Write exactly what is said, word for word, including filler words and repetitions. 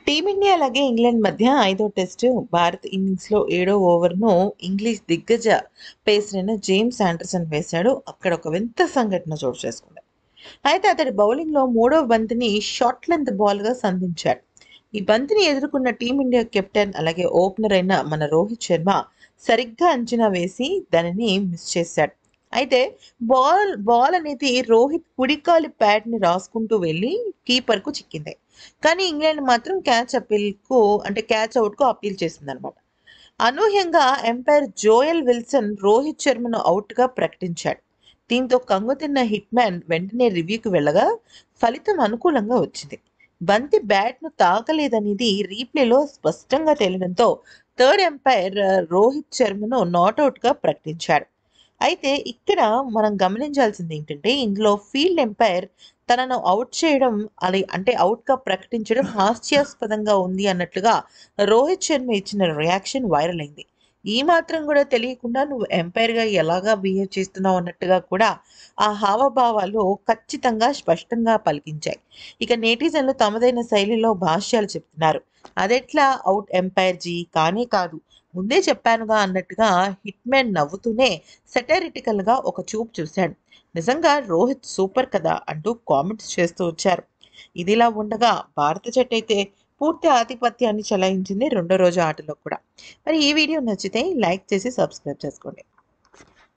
Team India అలాగే England మధ్య ఐదో టెస్టు భారత్ ఇన్నింగ్స్‌లో ఏడో ఓవర్‌ను ఇంగ్లీష్ దిగ్గజ పేసర్ అయిన జేమ్స్ ఆండర్సన్ వేశాడు. అక్కడ ఒక వింత సంఘటన చోటు చేసుకుంది. అయితే అతడి బౌలింగ్‌లో మూడవ బంతిని షార్ట్ లెంత్ బాల్‌గా సంధించాడు. ఈ బంతిని ఎదుర్కొన్న టీమిండియా కెప్టెన్ అలాగే ఓపెనర్ అయిన మన రోహిత్ శర్మ సరిగ్గా అంచనా వేసి దానిని మిస్ చేశాడు. అయితే బాల్ బాల్ అనేది రోహిత్ కుడికాలి ప్యాడ్‌ని రాసుకుంటూ వెళ్లి కీపర్‌కు చిక్కింది. కానీ ఇంగ్లాండ్ మాత్రం క్యాచ్ అప్పీల్‌కు అంటే క్యాచ్ ఔట్‌కు అప్పీల్ చేసిందనమాట. అనూహ్యంగా ఎంపైర్ జోయల్ విల్సన్ రోహిత్ శర్మను ఔట్‌గా ప్రకటించాడు. దీంతో కంగుతిన్న హిట్‌మ్యాన్ వెంటనే రివ్యూకి వెళ్ళగా ఫలితం అనుకూలంగా వచ్చింది. బంతి బ్యాట్‌ను తాకలేదనేది రీప్లేలో స్పష్టంగా తేలడంతో థర్డ్ ఎంపైర్ రోహిత్ శర్మను నాటౌట్‌గా ప్రకటించాడు. అయితే ఇక్కడ మనం గమనించాల్సింది ఏంటంటే ఇందులో ఫీల్డ్ ఎంపైర్ తనను ఔట్ చేయడం అది అంటే ఔట్‌గా ప్రకటించడం హాస్యాస్పదంగా ఉంది అన్నట్లుగా రోహిత్ శర్మ ఇచ్చిన రియాక్షన్ వైరల్ అయింది. ఈ మాత్రం కూడా తెలియకుండా నువ్వు ఎంపైర్‌గా ఎలాగా బిహేవ్ చేస్తున్నావు అన్నట్టుగా కూడా ఆ హావభావాలు ఖచ్చితంగా స్పష్టంగా పలికించాయి. ఇక నెటిజన్లు తమదైన శైలిలో భాష్యాలు చెప్తున్నారు. అదెట్లా ఔట్ ఎంపైర్ జీ కానే కాదు. ముందే చెప్పానుగా అన్నట్టుగా హిట్‌మ్యాన్ నవ్వుతూనే సెటైరిటికల్‌గా ఒక చూపు చూశాడు. నిజంగా రోహిత్ సూపర్ కదా! అంటూ కామెంట్స్ చేస్తూ వచ్చారు. ఇదిలా ఉండగా భారత జట్టయితే పూర్తి ఆధిపత్యాన్ని చెలాయించింది రెండో రోజు ఆటలో కూడా. మరి ఈ వీడియో నచ్చితే లైక్ చేసి సబ్స్క్రైబ్ చేసుకోండి.